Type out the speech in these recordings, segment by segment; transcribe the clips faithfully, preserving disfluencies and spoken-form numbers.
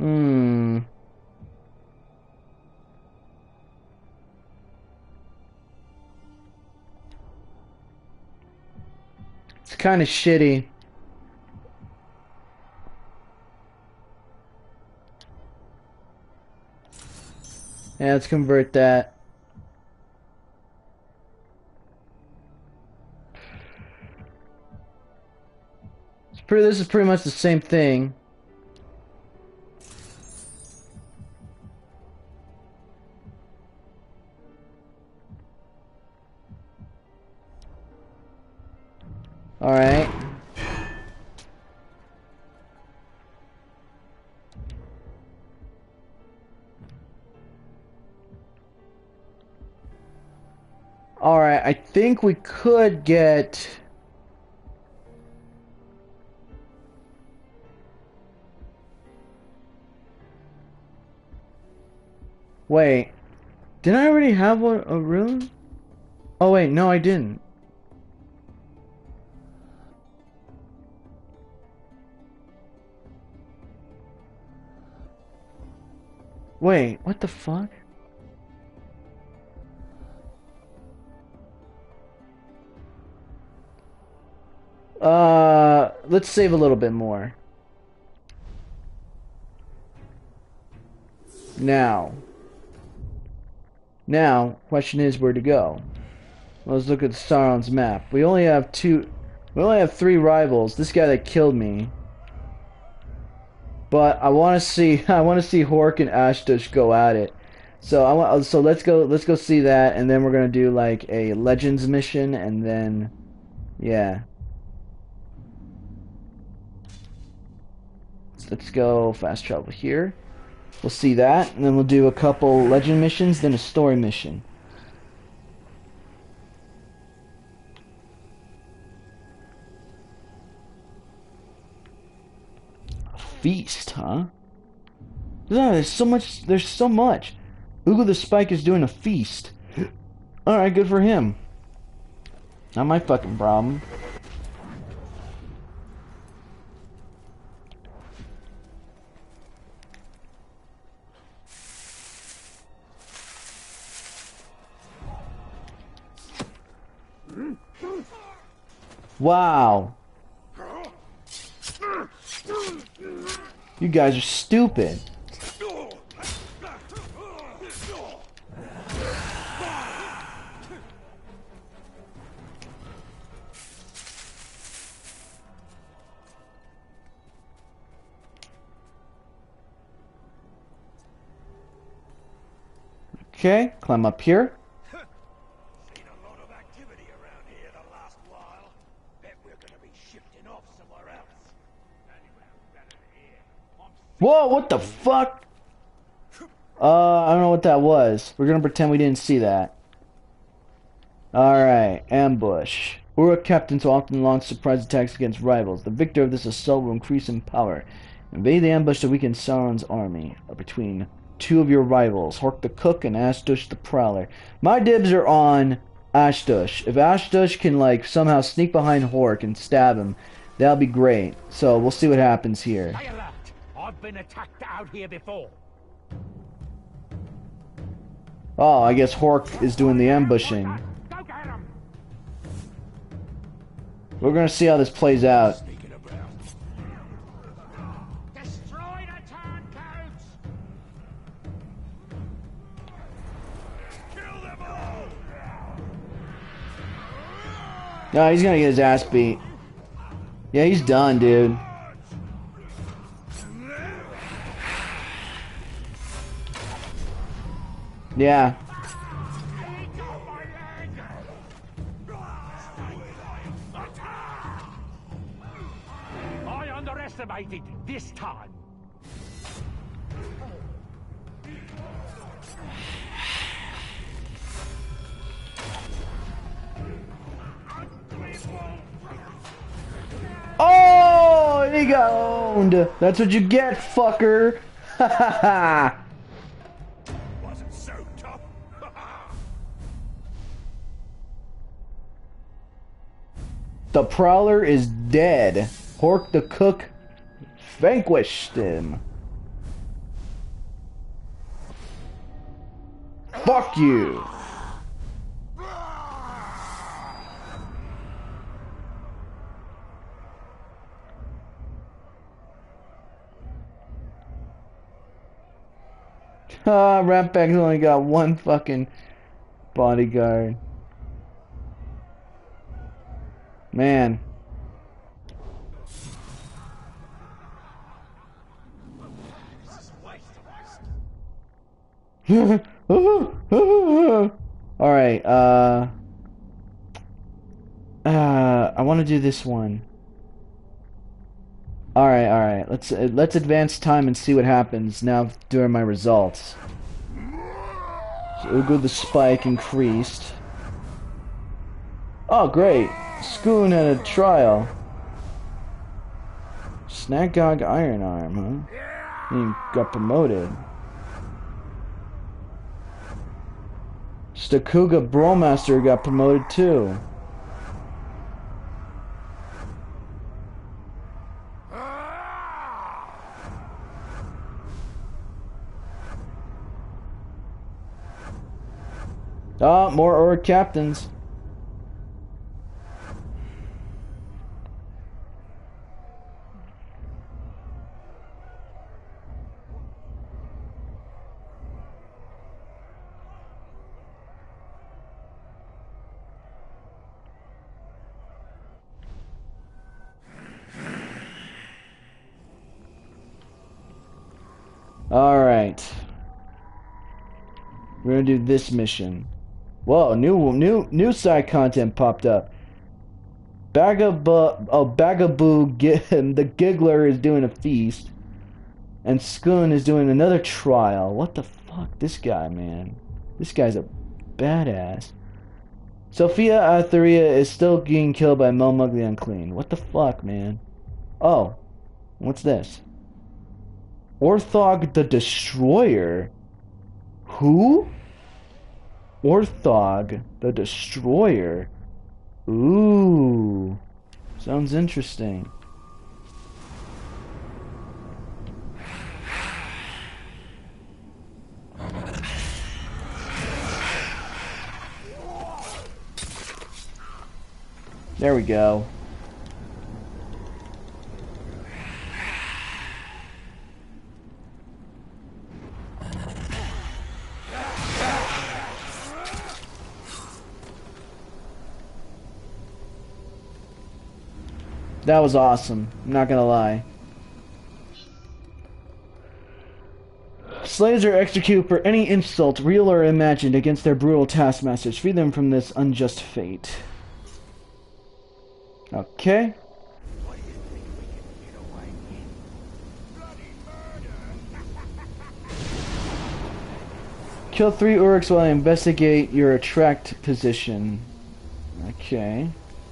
Hmm. It's kind of shitty. Yeah, let's convert that. It's pretty, this is pretty much the same thing. Alright. Alright, I think we could get... Wait. Didn't I already have one, a rune? Oh wait, no I didn't. Wait, what the fuck? Uh, let's save a little bit more. Now. Now, question is where to go. Let's look at Sauron's map. We only have two... We only have three rivals. This guy that killed me. But I want to see... I want to see Hork and Ashtush go at it. So I want... So let's go... Let's go see that, and then we're gonna do like a Legends mission, and then... Yeah. So let's go fast travel here. We'll see that, and then we'll do a couple Legend missions, then a story mission. Feast, huh? Yeah, there's so much. There's so much. Ugo the Spike is doing a feast. Alright, good for him. Not my fucking problem. Wow. You guys are stupid. Okay, climb up here. Seen a lot of activity around here the last while. Bet we're gonna be shifting off somewhere else. Whoa, what the fuck? Uh, I don't know what that was. We're gonna pretend we didn't see that. Alright, ambush. Uruk captains will often launch surprise attacks against rivals. The victor of this assault will increase in power. Invade the ambush to weaken Sauron's army. Between two of your rivals, Hork the Cook and Ashtush the Prowler. My dibs are on Ashtush. If Ashtush can, like, somehow sneak behind Hork and stab him, that'll be great. So, we'll see what happens here. Stay alert! I've been attacked out here before. Oh, I guess Hork is doing the ambushing. Go get him! We're gonna see how this plays out. Destroy the turncoats! Kill them all! No, he's gonna get his ass beat. Yeah, he's done, dude. Yeah. I underestimated this time. Oh, he got owned. That's what you get, fucker. Ha ha ha. Wasn't so tough. The Prowler is dead. Hork the Cook vanquished him. Fuck you! Ah, Ratbag's only got one fucking bodyguard. Man. Alright, uh... Uh, I want to do this one. Alright, alright. Let's uh, let's advance time and see what happens now during my results. So Ugo the Spike increased. Oh, great. Skoon had a trial. Snagog Iron Arm, huh? He got promoted. Stakuga Brawlmaster got promoted too. Ah, more Orc captains. Alright. We're gonna do this mission. Whoa, new new new side content popped up. Bagaboo oh Bagaboo the Giggler is doing a feast. And Skoon is doing another trial. What the fuck? This guy, man. This guy's a badass. Sophia Atheria is still getting killed by Melmug the Unclean. What the fuck, man? Oh. What's this? Orthog the Destroyer? Who? Orthog the Destroyer? Ooh. Sounds interesting. There we go. That was awesome. I'm not gonna lie. Slaves are executed for any insult, real or imagined, against their brutal taskmasters. Free them from this unjust fate. Okay. What do you think we can get away with? Bloody murder! Kill three Uruks while I investigate your attract position. Okay.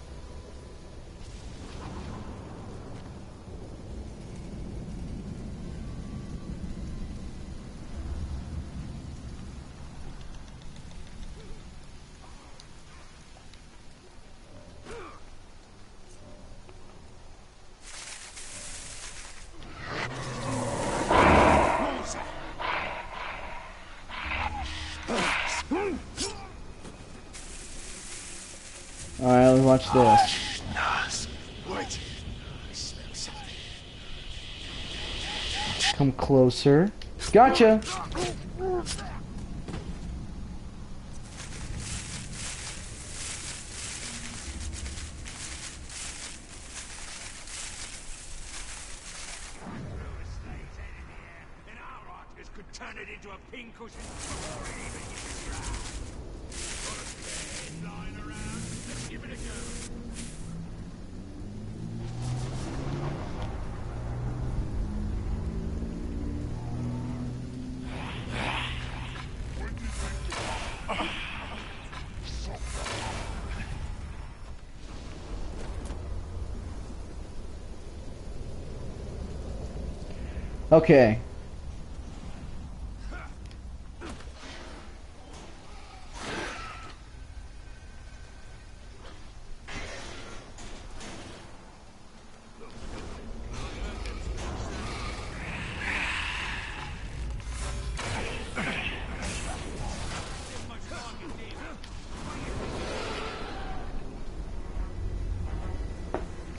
Alright, let's watch this. Wait. Come closer. Gotcha! Could turn it into a pincushion before it even hits the ground. Got a spare lying around? Let's give it a go. Okay.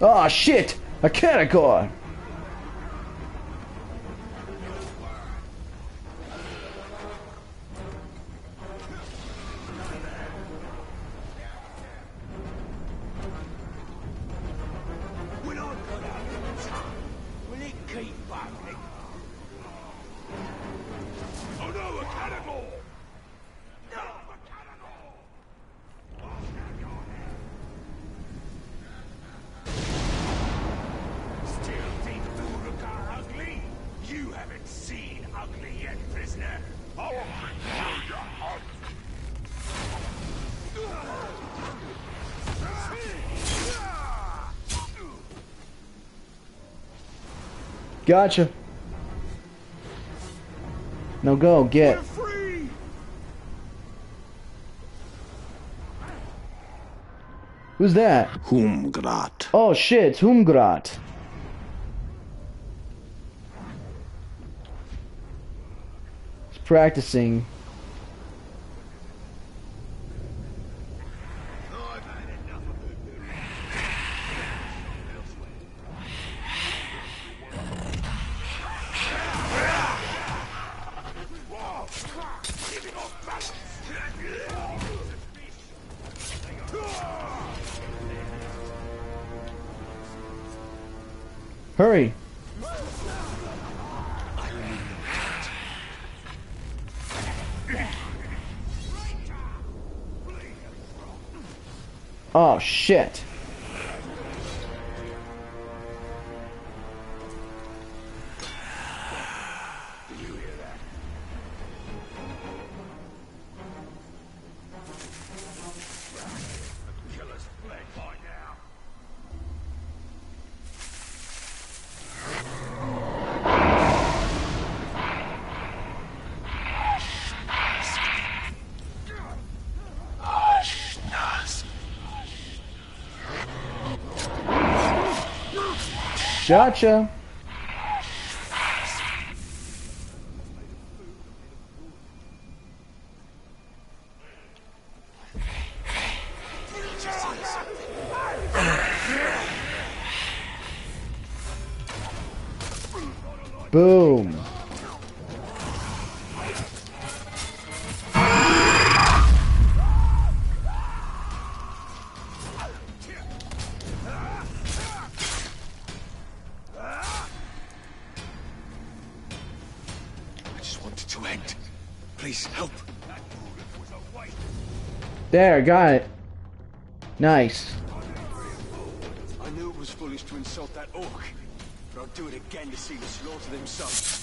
Oh shit! A Catacor! When I got out of the tunnel, will it keep bubbling? Oh no, a cannibal! No, a cannibal! I'll have your head. Still think Uruk-hai ugly? You haven't seen ugly yet, prisoner. I will show you ugly. Gotcha. Now go, get. We're free! Who's that? Humgrat. Oh shit, it's Humgrat. He's practicing. I've had enough of it. Giving off balance. Hurry. Oh shit. Do you hear that? The killer's fled by now. Gotcha. Boom. I just want it to end. Please help. That Uruk was a waste. There, got it. Nice. I knew it was foolish to insult that orc, but I'll do it again to see the slaughter themselves.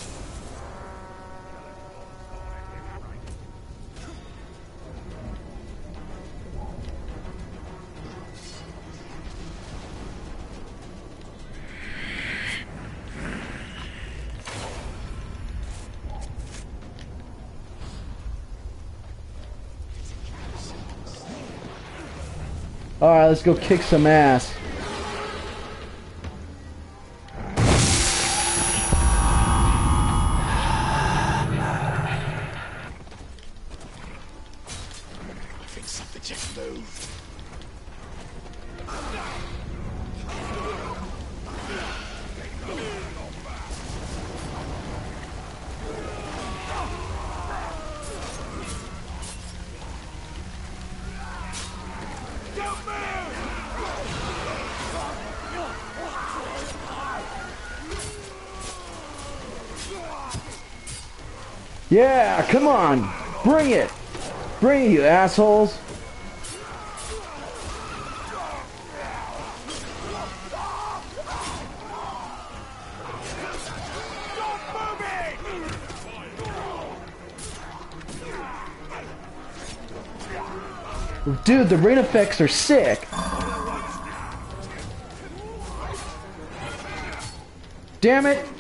Alright, let's go kick some ass. I think something just moved. Yeah, come on. Bring it. Bring it, you assholes. Dude, the rain effects are sick. Damn it.